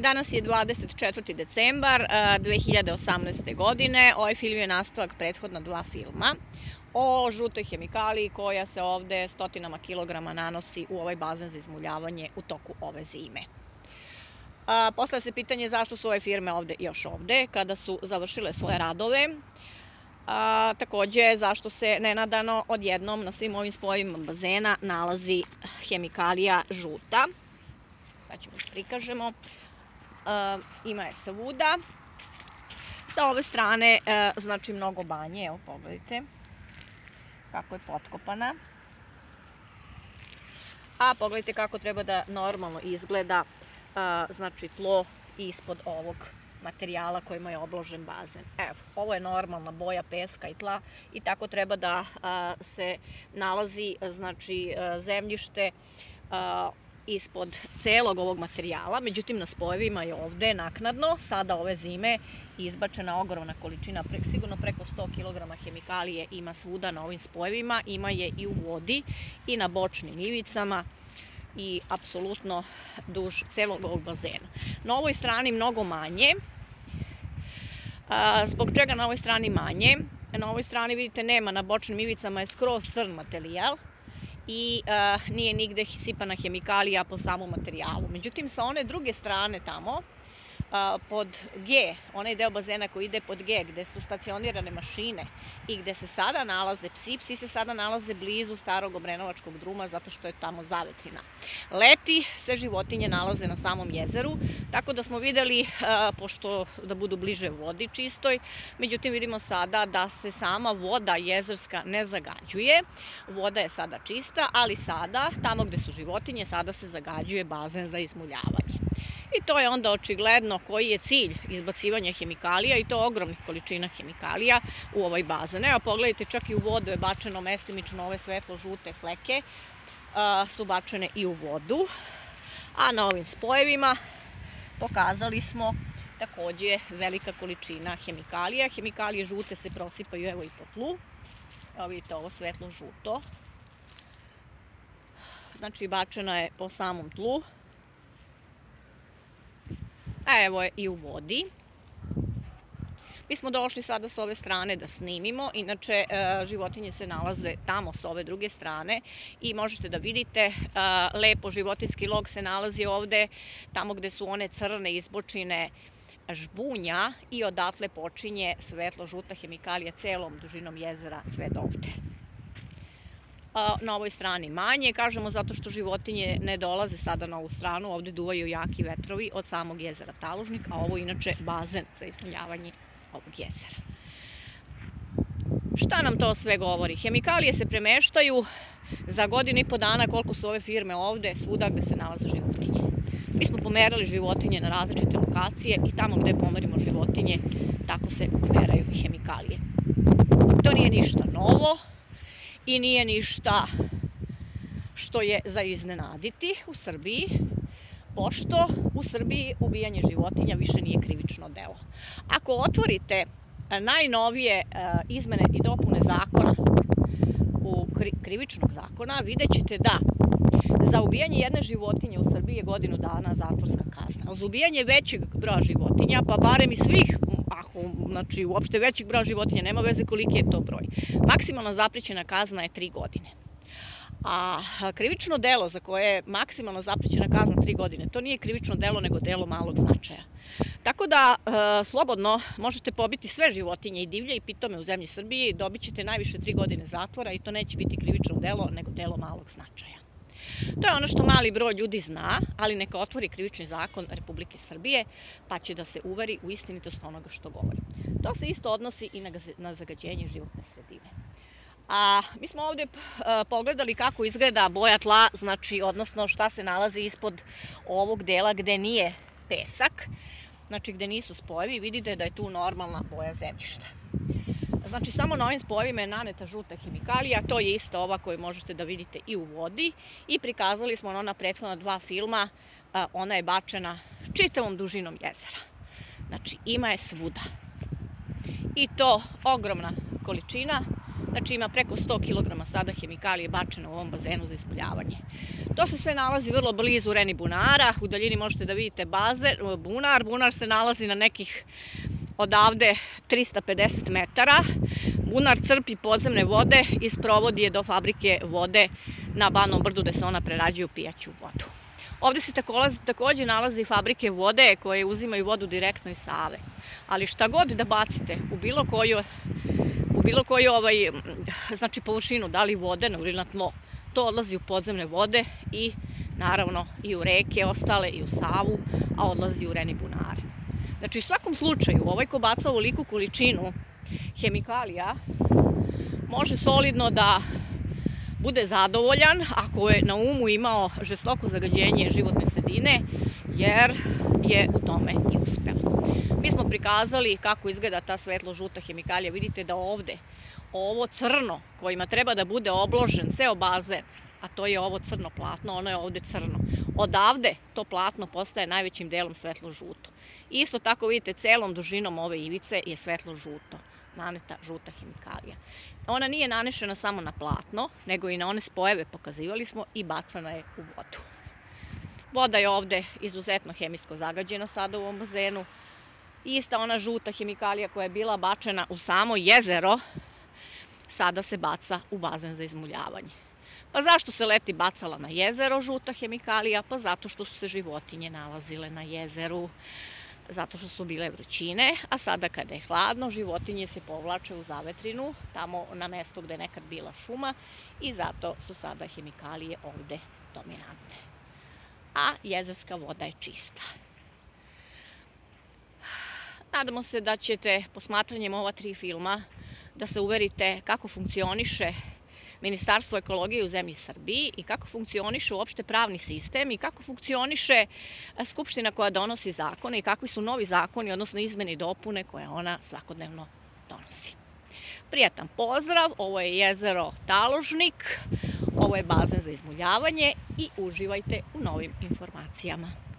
Danas je 24. decembar 2018. godine. Ovaj film je nastavak prethodna dva filma o žutoj hemikaliji koja se ovde stotinama kilograma nanosi u ovaj bazen za izmuljavanje u toku ove zime. Postavlja se pitanje zašto su ove firme još ovde kada su završile svoje radove. Takođe, zašto se nenadano odjednom na svim ovim spojevima bazena nalazi hemikalija žuta. Sad ćemo da prikažemo. Ima je svuda. Sa ove strane, znači mnogo banje, evo pogledajte kako je potkopana. A pogledajte kako treba da normalno izgleda znači tlo ispod ovog materijala kojima je obložen bazen. Evo, ovo je normalna boja peska i tla i tako treba da se nalazi znači zemljište ispod celog ovog materijala. Međutim, na spojevima je ovde naknadno, sada ove zime, izbačena ogromna količina, sigurno preko 100 kg hemikalije ima svuda na ovim spojevima, ima je i u vodi i na bočnim ivicama i apsolutno duž celog ovog bazena. Na ovoj strani mnogo manje. Zbog čega na ovoj strani manje? Na ovoj strani vidite nema, na bočnim ivicama je skroz crn materijal i nije nigde sipana hemikalija po samom materijalu. Međutim, sa one druge strane tamo, pod G, onaj deo bazena koji ide pod G, gde su stacionirane mašine i gde se sada nalaze psi, psi se sada nalaze blizu starog Obrenovačkog druma zato što je tamo zavetrina. Leti se životinje nalaze na samom jezeru, tako da smo videli, pošto da budu bliže vodi čistoj, međutim vidimo sada da se sama voda jezerska ne zagađuje, voda je sada čista, ali sada, tamo gde su životinje, sada se zagađuje bazen za izmuljavanje. I to je onda očigledno koji je cilj izbacivanja hemikalija i to ogromnih količina hemikalija u ovaj bazen. Evo pogledajte, čak i u vodu je bačeno mestimično ove svetlo-žute fleke su bačene i u vodu. A na ovim spojevima pokazali smo takođe velika količina hemikalija. Hemikalije žute se prosipaju evo i po tlu. Evo vidite ovo svetlo-žuto. Znači bačena je po samom tlu. A evo je i u vodi. Mi smo došli sada s ove strane da snimimo, inače životinje se nalaze tamo s ove druge strane i možete da vidite, lepo životinjski log se nalazi ovde, tamo gde su one crne izbočine žbunja i odatle počinje svetlo-žuta hemikalija celom dužinom jezera sve do ovde. Na ovoj strani manje, kažemo zato što životinje ne dolaze sada na ovu stranu, ovde duvaju jaki vetrovi od samog jezera Talužnik, a ovo inače bazen za ispunjavanje ovog jezera. Šta nam to sve govori? Hemikalije se premeštaju za godinu i po dana koliko su ove firme ovde, svuda gde se nalaze životinje. Mi smo pomerali životinje na različite lokacije i tamo gde pomerimo životinje, tako se pomeraju i hemikalije. To nije ništa novo i nije ništa što je za iznenaditi u Srbiji, pošto u Srbiji ubijanje životinja više nije krivično delo. Ako otvorite najnovije izmene i dopune zakona, krivičnog zakona, vidjet ćete da za ubijanje jedne životinje u Srbiji je godinu dana zatvorska kazna. Za ubijanje većeg broja životinja, pa barem i svih, znači uopšte većeg broja životinja, nema veze koliki je to broj, maksimalna zaprećena kazna je 3 godine. A krivično delo za koje je maksimalna zaprećena kazna 3 godine, to nije krivično delo nego delo malog značaja. Tako da slobodno možete pobiti sve životinje i divlje i pitome u zemlji Srbije i dobit ćete najviše 3 godine zatvora i to neće biti krivično delo nego delo malog značaja. To je ono što mali broj ljudi zna, ali neka otvori krivični zakon Republike Srbije pa će da se uveri u istinitost onoga što govori. To se isto odnosi i na zagađenje životne sredine. Mi smo ovde pogledali kako izgleda boja tla, znači odnosno šta se nalazi ispod ovog dela gde nije pesak, znači gde nisu spojevi, vidite da je tu normalna boja zemljišta. Znači samo na ovim spojevima je naneta žuta hemikalija, to je isto ova koju možete da vidite i u vodi i prikazali smo ona prethodna dva filma, ona je bačena čitavom dužinom jezera. Znači ima je svuda. I to ogromna količina Znači ima preko 100 kg sada hemikalije bačeno u ovom bazenu za ispoljavanje. To se sve nalazi vrlo blizu Reni bunara, u daljini možete da vidite bunar. Bunar se nalazi na nekih odavde 350 metara. Bunar crpi podzemne vode i sprovodi je do fabrike vode na Banom brdu gde se ona prerađuje u pijaću vodu. Ovde se takođe nalazi fabrike vode koje uzimaju vodu direktno iz Save. Ali šta god da bacite u bilo koju znači površinu, da li vodenu ili na tlo, to odlazi u podzemne vode i naravno i u reke ostale i u Savu, a odlazi u Reni bunare. Znači u svakom slučaju ovaj ko baca ovoliku količinu hemikalija može solidno da bude zadovoljan ako je na umu imao žestoko zagađenje životne sredine, jer je u tome i uspeo. Mi smo prikazali kako izgleda ta svetlo-žuta hemikalija. Vidite da ovde, ovo crno kojima treba da bude obložen ceo bazen, a to je ovo crno platno, ono je ovde crno. Odavde to platno postaje najvećim delom svetlo-žuto. Isto tako vidite celom dužinom ove ivice je svetlo-žuto, naneta žuta hemikalija. Ona nije nanešena samo na platno, nego i na one spojeve, pokazivali smo, i bacana je u vodu. Voda je ovde izuzetno hemijsko zagađena sada u ovom bazenu. Ista ona žuta hemikalija koja je bila bačena u samo jezero, sada se baca u bazen za izmuljavanje. Pa zašto se leti bacala na jezero žuta hemikalija? Pa zato što su se životinje nalazile na jezeru, zato što su bile vrućine, a sada kada je hladno, životinje se povlače u zavetrinu, tamo na mesto gde je nekad bila šuma, i zato su sada hemikalije ovde dominantne. A jezerska voda je čista. Nadamo se da ćete posmatranjem ova 3 filma da se uverite kako funkcioniše Ministarstvo ekologije u zemlji Srbiji i kako funkcioniše uopšte pravni sistem i kako funkcioniše Skupština koja donosi zakone i kakvi su novi zakoni, odnosno izmene i dopune koje ona svakodnevno donosi. Prijatan pozdrav, ovo je jezero Taložnik, ovo je bazen za izmuljavanje i uživajte u novim informacijama.